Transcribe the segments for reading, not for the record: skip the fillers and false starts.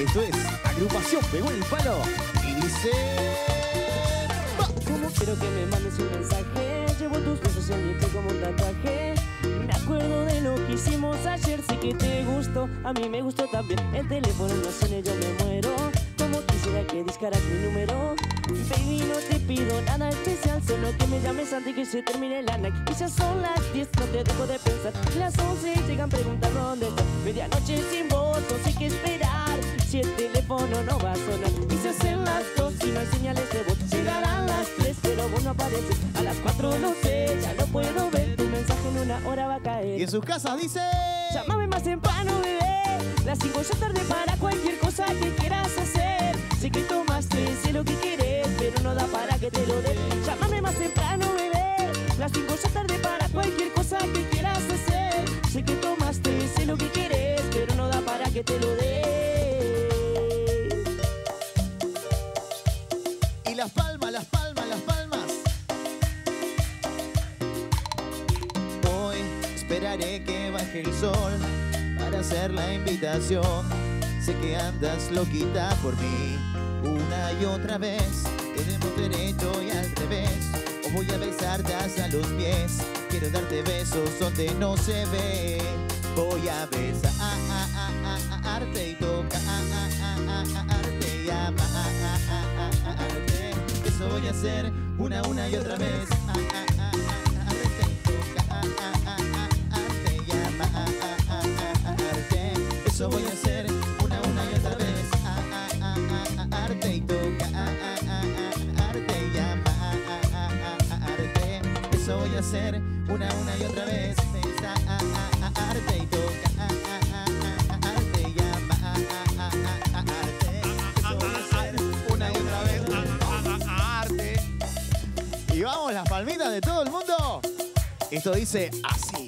Esto es Agrupación Pegó en el Palo. Y dice... Como quiero que me mandes un mensaje, llevo tus besos en mi piel como un tatuaje. Me acuerdo de lo que hicimos ayer, sé que te gustó, a mí me gustó también. El teléfono no suena, yo me muero. Como quisiera que discaras mi número. Baby, no te pido nada especial, solo que me llames antes que se termine la night. Y ya son las 10, no te dejo de pensar. Las 11 llegan preguntando dónde estás. Medianoche sin voz, no sé qué esperar. Si el teléfono no va a sonar. Y se hacen las 2 y no hay señales de voz. Llegarán las 3, pero vos no apareces. A las 4 no sé, ya no puedo ver. Tu mensaje en una hora va a caer. Y en sus casas dice... Llámame más temprano, bebé. Las 5 ya tarde para cualquier cosa que quieras hacer. Sé que tomaste, sé lo que quieres, pero no da para que te lo dé. Llámame más temprano, bebé. Las 5 ya tarde para cualquier cosa que quieras hacer. Sé que tomaste, sé lo que quieres, pero no da para que te lo dé. Y las palmas, las palmas, las palmas. Hoy esperaré que baje el sol para hacer la invitación. Sé que andas loquita por mí una y otra vez. Tenemos derecho y al revés. O voy a besarte hasta los pies. Quiero darte besos donde no se ve. Voy a besarte y tocarte y amarte. Eso voy a hacer una y otra vez. Eso voy a hacer una y otra vez. Arte y tocarte y amarte. Eso voy a hacer una y otra vez. Arte y tocarte y amarte. Eso voy a hacer una y otra vez. Arte. Y vamos, las palmitas de todo el mundo. Esto dice así.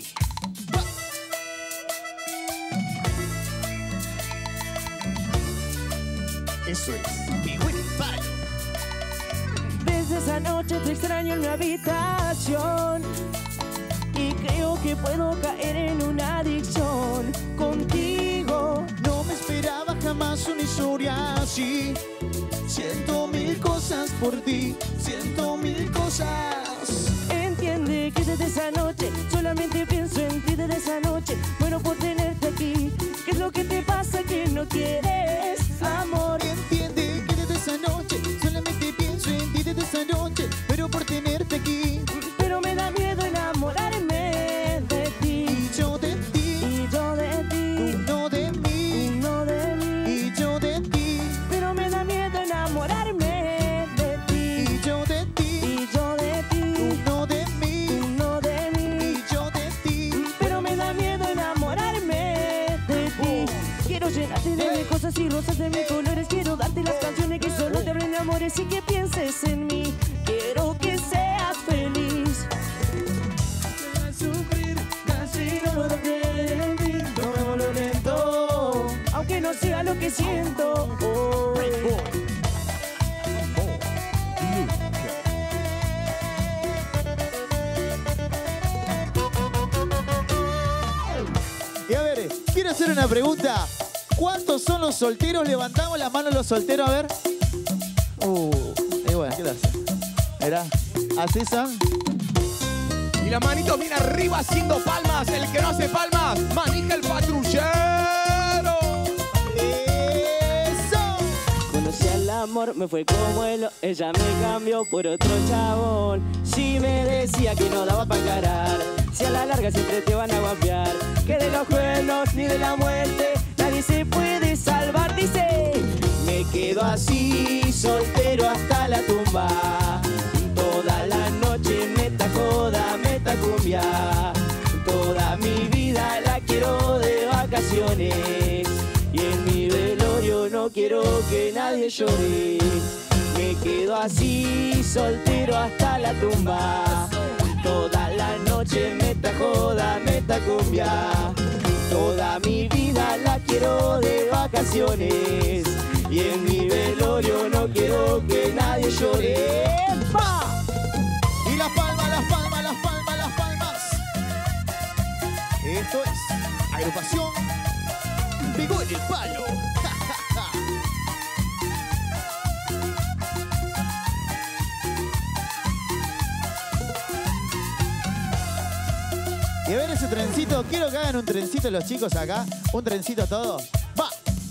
Eso es Pegó en el Palo. Desde esa noche te extraño en mi habitación y creo que puedo caer en una adicción contigo. No me esperaba jamás una historia así. Siento mil cosas por ti, siento mil cosas. Entiende que desde esa noche solamente pienso en ti. Desde esa noche muero por tenerte aquí. ¿Qué es lo que te pasa que no quieres, amor? Entiende que desde esa noche solamente pienso en ti. Desde esa noche muero por tenerte aquí. Pero me da miedo enamorarme de ti. Y yo de ti, Y yo de ti. uno de mí, Uno de mí. y yo de ti, Pero me da miedo enamorarme de ti. y yo de ti, Y yo de ti. uno de mí, Uno de mí. y yo de ti. Pero me da miedo enamorarme de ti. Quiero llenarte de mis cosas y rosas de mis colores. Quiero darte las canciones que solo te hablen de amores y que pienses en mí. Quiero que seas feliz. Sufrir casi no lo sentir. No me vuelvo lento, aunque no sea lo que siento. Oh. Y a ver, quiero hacer una pregunta. ¿Cuántos son los solteros? Levantamos las manos los solteros, a ver. Y bueno, ¿qué le hace? Mirá, así son. Y las manitos bien arriba haciendo palmas. El que no hace palmas, manija el patrullero. ¡Eso! Conocí al amor, me fue como ella me cambió por otro chabón. Si me decía que no daba para encarar, si a la larga siempre te van a guapear, que de los cuernos ni de la muerte nadie se puede salvar. Dice, me quedo así, soltero hasta la tumba. Toda la noche meta joda, meta cumbia. Toda mi vida la quiero de vacaciones. Y en mi velorio no quiero que nadie llore. Me quedo así, soltero hasta la tumba. Toda la noche meta joda, meta cumbia. Toda mi vida la quiero de vacaciones. Y en mi velorio no quiero que nadie llore. ¡Pa! Y las palmas, las palmas, las palmas, las palmas. Esto es Agrupación Pegó en el Palo. quiero que hagan un trencito los chicos acá. Un trencito todo. ¡Va!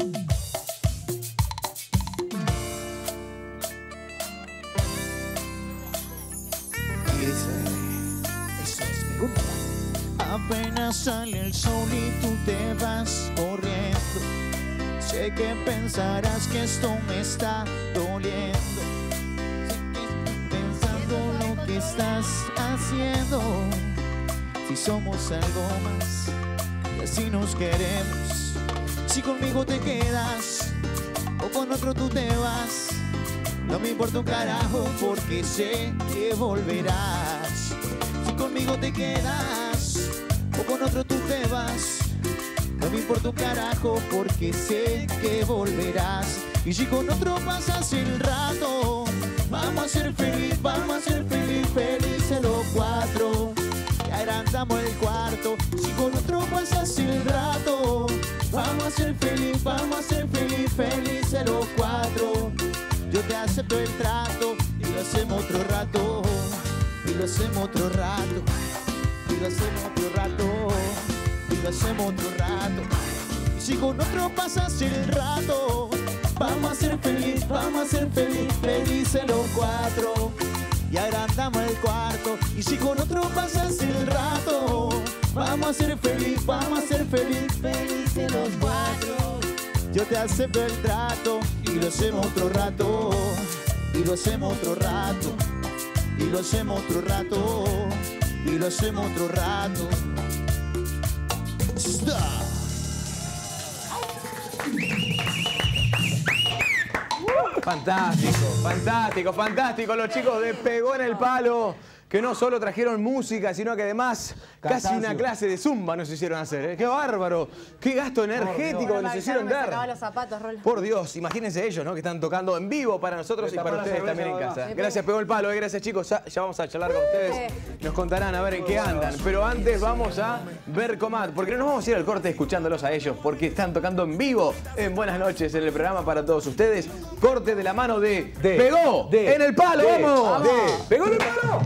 Y dice... Eso es, me gusta. Apenas sale el sol y tú te vas corriendo. Sé que pensarás que esto me está doliendo. Sé que pensando lo que estás haciendo. Si somos algo más y así nos queremos. Si conmigo te quedas o con otro tú te vas, no me importa un carajo porque sé que volverás. Si conmigo te quedas o con otro tú te vas, no me importa un carajo porque sé que volverás. Y si con otro pasas el rato, vamos a ser feliz, felices los cuatro. Y agrandamos el cuarto. Si con otro pasas el rato, vamos a ser feliz, felices los cuatro. Yo te acepto el trato y lo hacemos otro rato. Y lo hacemos otro rato. Y lo hacemos otro rato. Y lo hacemos otro rato. Y si con otro pasas el rato, vamos a ser feliz, felices los cuatro. Y agrandamos el cuarto. Y si con otro pasas el rato, vamos a ser feliz, felices los cuatro. Yo te acepto el trato y lo hacemos otro rato. Y lo hacemos otro rato. Y lo hacemos otro rato. Y lo hacemos otro rato. Stop. Fantástico, fantástico, fantástico. Los chicos de Pegó en el Palo, que no solo trajeron música, sino que además casi una clase de zumba nos hicieron hacer. ¿Eh? ¡Qué bárbaro! ¡Qué gasto energético nos hicieron dar! Los zapatos, Por Dios, imagínense ellos, ¿no? Que están tocando en vivo para nosotros y para ustedes también en casa. Gracias, Pegó el Palo. Gracias, chicos. Ya vamos a charlar con ustedes. Nos contarán a ver en qué andan. Pero antes vamos a ver Comat, porque no nos vamos a ir al corte escuchándolos a ellos, porque están tocando en vivo en Buenas Noches en el programa para todos ustedes. Corte de la mano de Pegó en el Palo. ¡Vamos! ¡Pegó en el Palo!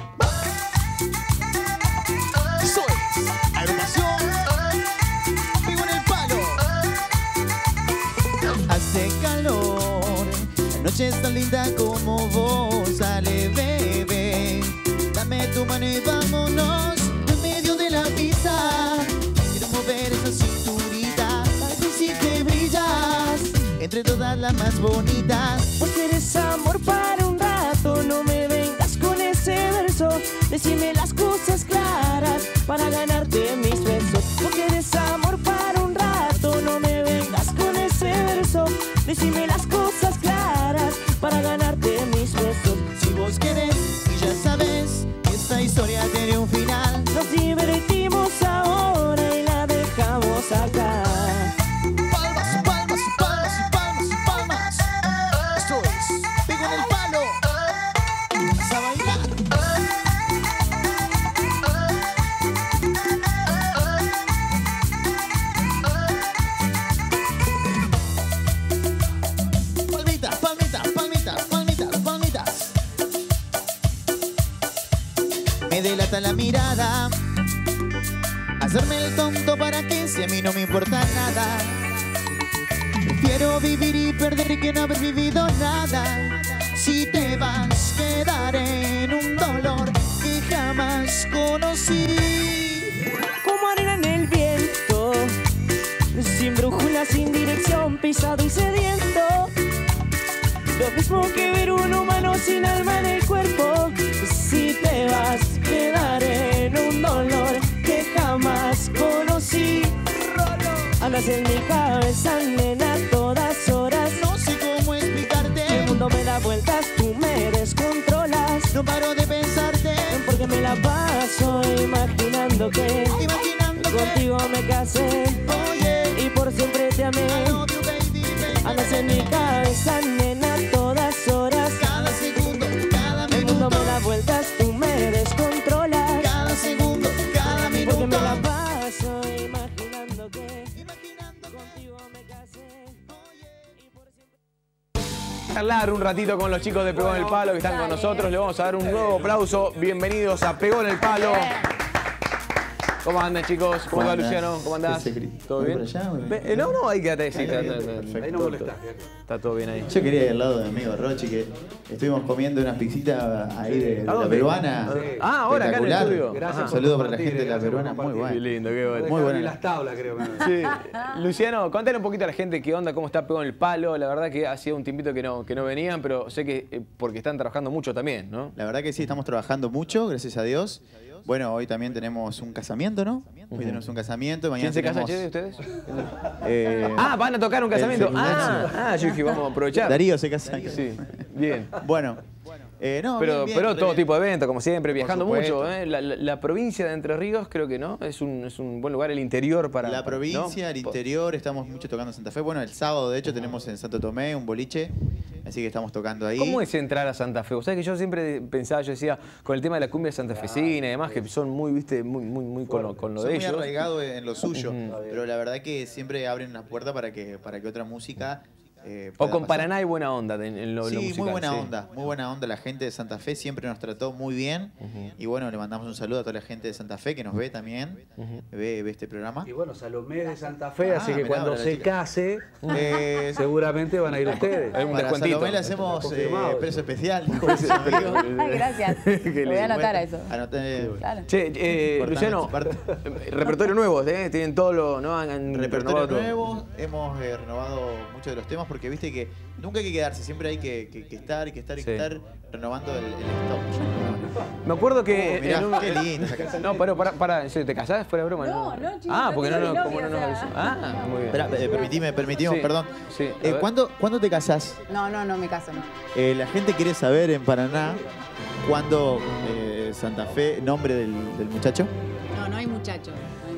Hace calor, la noche es tan linda como vos. Dale, bebé, dame tu mano y vámonos en medio de la pista. Quiero mover esa cinturita, tal vez si te brillas entre todas las más bonitas. Vos quieres amor para un rato, no me vengas con ese verso. Decime las cosas claras para ganarte mis besos. Vos quieres amor para un rato, no me vengas con ese verso. Decime las cosas claras para ganarte mis besos. Si vos querés y ya sabes que esta historia tiene un final, nos divertimos ahora y la dejamos acá. Palmas, palmas, palmas, palmas, palmas. Esto es Pegó en el Palo. Vas a bailar. Palmitas, palmitas, palmitas, palmitas, palmitas. Me delata la mirada. Hacerme el tonto para que si a mí no me importa nada. Prefiero vivir y perder que no haber vivido nada. Si te vas, quedaré en un dolor que jamás conocí. Como arena en el viento, sin brújula, sin dirección, pisado y sediento. Lo mismo que ver un humano sin alma en el cuerpo. Si te vas, quedaré en un dolor que jamás conocí. Andas en mi cabeza, nena, a todas horas. No sé cómo explicarte. El mundo me da vueltas, tú me descontrolas. No paro de pensarte. Porque me la paso imaginando que contigo me casé. Oye, Y por siempre te amé. I love you, baby, baby. Andas en mi cabeza, nena, a todas horas. Cada segundo, cada El mundo minuto. me da vueltas, tú me descontrolas. Cada segundo, cada minuto. Porque me la paso imaginando que contigo me casé. Y por siempre... Charlar un ratito con los chicos de Pegó en el Palo que están con nosotros. Le vamos a dar un nuevo aplauso. Bienvenidos a Pegó en el Palo. ¿Cómo andan, chicos? ¿Cómo va, Luciano? ¿Cómo andás? ¿Todo bien? No, ahí quédate. Sí, perfecto. Ahí no molestás. Está todo bien ahí. Yo quería ir al lado de mi amigo Rochi, que estuvimos comiendo unas pizzitas ahí de la peruana. Ah, ahora acá en el estudio. Gracias. Un saludo para la gente de la peruana, muy bueno. Qué lindo, qué bueno. Muy buenas las tablas, creo. Sí. Luciano, contale un poquito a la gente qué onda, cómo está Pegó en el Palo. La verdad que hacía un tiempito que no venían, pero sé que porque están trabajando mucho también, ¿no? La verdad que sí, estamos trabajando mucho, gracias a Dios. Bueno, hoy también tenemos un casamiento, ¿no? Hoy tenemos un casamiento. Mañana ¿Quién se casa, che, de ustedes? Van a tocar un casamiento. Yo dije, vamos a aprovechar. Darío se casa. Sí, bien. Bueno. Pero todo tipo de eventos, como siempre, viajando mucho. La provincia de Entre Ríos, creo que no, es un buen lugar, el interior para... La provincia, ¿no? El interior, estamos mucho tocando en Santa Fe. Bueno, el sábado, de hecho, tenemos en Santo Tomé un boliche, así que estamos tocando ahí. ¿Cómo es entrar a Santa Fe? O sea, que yo siempre pensaba, yo decía, con el tema de la cumbia santafesina y demás, que son muy, viste, muy con lo de ellos. Muy arraigado en lo suyo, pero la verdad que siempre abren una puerta para que otra música... o con Paraná hay buena onda en lo musical. Sí, muy buena onda. La gente de Santa Fe siempre nos trató muy bien. Y bueno, le mandamos un saludo a toda la gente de Santa Fe que nos ve también, ve este programa. Y bueno, Salomé de Santa Fe, así que cuando se case, seguramente van a ir ustedes. Hay un descuentito. Salomé le hacemos precio especial. Gracias. Lo voy a anotar a eso. Claro. Che, Luciano, repertorio nuevo, tienen todo lo... ¿no? Repertorio nuevo, hemos renovado muchos de los temas porque viste que nunca hay que quedarse, siempre hay que estar renovando el stock. Me acuerdo que... mirá, qué lindo esa canción. No, para, ¿te casás? Fuera de broma, ¿no? No, chicos. Porque como no nos avisó. Muy bien. Espera, permitimos, sí, perdón. Sí, ¿Cuándo te casás? No me caso, no. La gente quiere saber en Paraná cuándo Santa Fe, nombre del muchacho. No hay muchacho.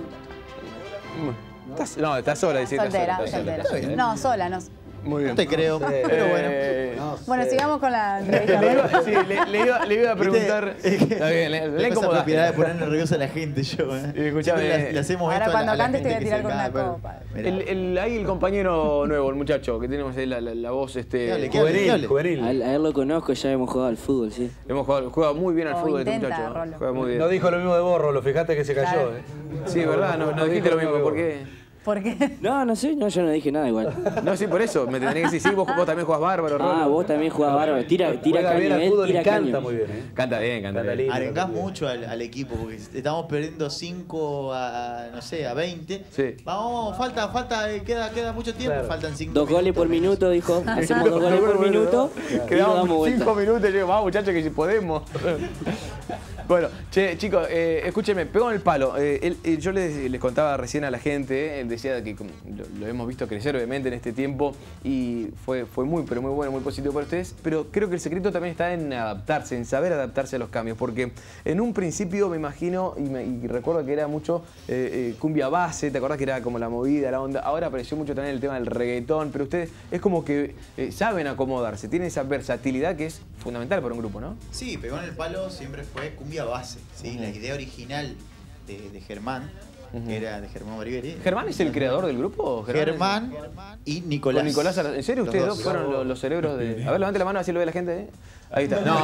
Estás sola, decís. Soltera. No, sola, no. Muy bien. No te creo, pero bueno. Bueno, sigamos con la entrevista. Le iba a preguntar... Está bien, le incomodaste. Propiedad de poner nerviosa a la gente, yo. Escuchame, le hacemos ahora esto cuando a la cantes te voy a gente tirar que con se una caga, copa. Ahí el compañero nuevo, el muchacho, que tenemos ahí la voz juvenil. A él lo conozco, ya hemos jugado al fútbol, sí. Juega muy bien al fútbol este muchacho. Juega muy bien. No dijo lo mismo de Borro, lo fijaste que se cayó. Sí, verdad, no dijiste lo mismo. ¿Por qué? ¿Por qué? No sé, yo no dije nada igual. No, sí, por eso. Me tendría que decir, sí, vos también jugás bárbaro, Rolo. Vos también jugás bárbaro. Tira caño, tira caño. Canta muy bien, Canta bien. Arengás mucho al equipo, porque estamos perdiendo 5 a 20. Sí. Vamos, falta, queda mucho tiempo, faltan 5 2 goles por minuto, dijo. Hacemos 2 goles por minuto y nos damos vuelta. 5 minutos, yo vamos, muchachos, que si podemos. Bueno, che, chicos, escúchenme, Pegó en el Palo. Yo les contaba recién a la gente, él decía que lo hemos visto crecer obviamente en este tiempo y fue muy, pero muy bueno, muy positivo para ustedes, pero creo que el secreto también está en adaptarse, en saber adaptarse a los cambios, porque en un principio me imagino, y recuerdo que era mucho cumbia base, ¿te acordás que era como la movida, la onda? Ahora apareció mucho también el tema del reggaetón, pero ustedes es como que saben acomodarse, tienen esa versatilidad que es fundamental para un grupo, ¿no? Sí, Pegó en el Palo siempre fue cumbia base, ¿sí? La idea original de Germán, que era de Germán Barbieri. ¿Germán es el creador del grupo? Germán y Nicolás. Con Nicolás, ¿en serio ustedes dos fueron los cerebros de...? A ver, levante la mano, así lo ve la gente. Ahí está. No,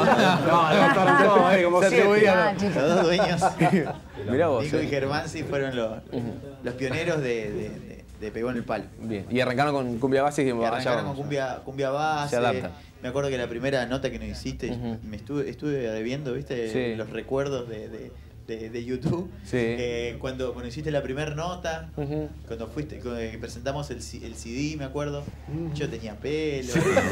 como siempre. Los dos dueños. Mirá vos. Nico y Germán sí fueron los pioneros de Pegó en el Palo. Bien, y arrancaron con cumbia base y arrancaron con cumbia base. Se adapta. Me acuerdo que la primera nota que nos hiciste, me estuve viendo, ¿viste? Los recuerdos de YouTube. Sí. Cuando hiciste la primera nota, cuando presentamos el CD, me acuerdo, yo tenía pelo,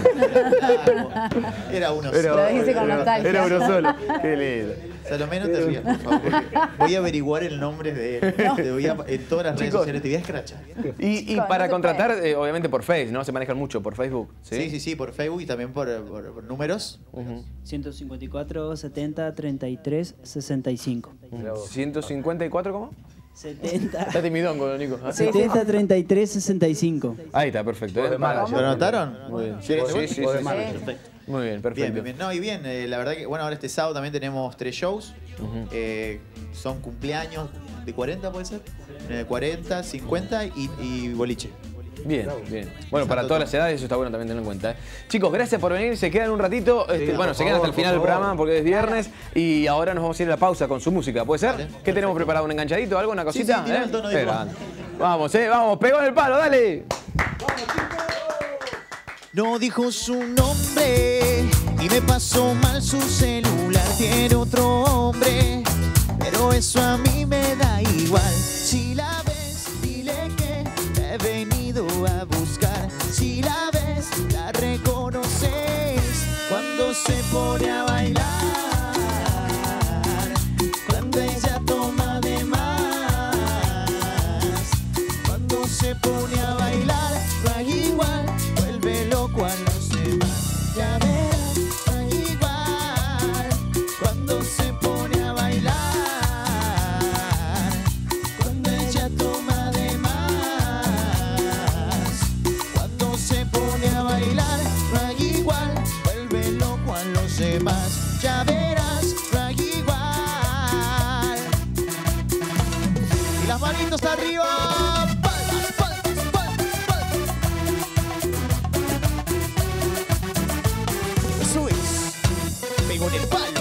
era uno solo. Lo dice con nostalgia. Era uno solo. Qué lindo. Salomé, no te rías, por favor, porque voy a averiguar el nombre de él. En todas las redes sociales te voy a escrachar. Y para contratar, obviamente por Facebook, ¿no? Se manejan mucho por Facebook. Sí, por Facebook y también por números. 154 70 33 65. 154, ¿cómo? 70. Está timidón, Nico. 70 33 65. Ahí está, perfecto. ¿Lo anotaron? Muy bien. Sí. Muy bien, perfecto. Bien. No, y bien, la verdad que, bueno, ahora este sábado también tenemos 3 shows. Son cumpleaños de 40, ¿puede ser? 40, 50 y boliche. Bien, bien. Bueno, para todas las edades eso está bueno también tenerlo en cuenta. Chicos, gracias por venir. Se quedan un ratito. Bueno, se quedan hasta el final del programa porque es viernes. Y ahora nos vamos a ir a la pausa con su música. ¿Puede ser? Vale. ¿Qué tenemos preparado? ¿Un enganchadito? ¿Algo? ¿Una cosita? Sí, el tono de vamos, vamos. Pegó en el palo, dale. No dijo su nombre y me pasó mal su celular. Tiene otro hombre, pero eso a mí me da igual. Si la ves, dile que te he venido a buscar. Si la ves, la reconoces cuando se pone a bailar. Cuando ella toma de más. Cuando se pone a bailar, da igual. Vuelve loco a los demás. Ya verás, da igual. Cuando se pone a bailar. Cuando ella toma de más. Cuando se pone a bailar, da igual. Vuelve loco a los demás. Ya verás, da igual. Y las manitos arriba. Con el palo.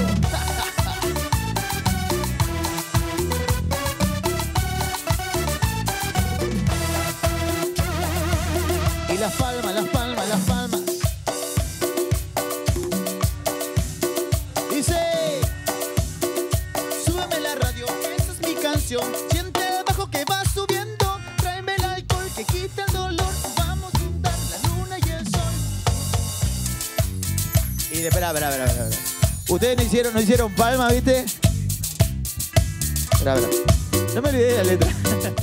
Y las palmas, las palmas, las palmas. Dice, súbeme la radio, esa es mi canción. Siente el bajo que va subiendo. Tráeme el alcohol que quita el dolor. Vamos a juntar la luna y el sol. Y de, espera. Ustedes no hicieron palma, ¿viste? Espera. No me olvidé de la letra.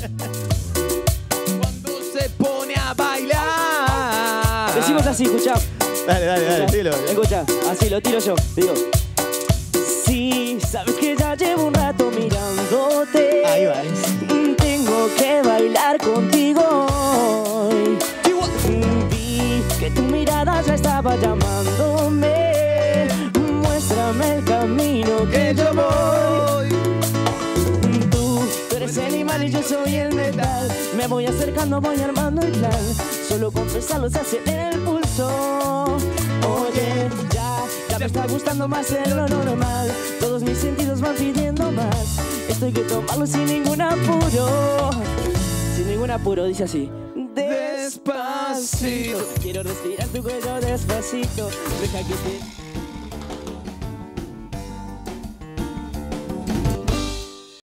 Cuando se pone a bailar. Decimos así, escuchá. Dale, dilo. Escucha, así lo tiro yo. Digo. Sí, sabes que ya llevo un rato mirándote. Ahí va. Tengo que bailar contigo hoy. Vi que tu mirada ya estaba llamándome. Muéstrame el camino que yo voy. Tú eres el imán y yo soy el metal. Me voy acercando, voy armando el plan. Solo confesarlo se acelera el pulso. Oye, ya me está gustando más de lo normal. Todos mis sentidos van pidiendo más. Esto hay que tomarlo sin ningún apuro. Sin ningún apuro, dice así. Despacito, quiero respirar tu cuello despacito. Deja que te...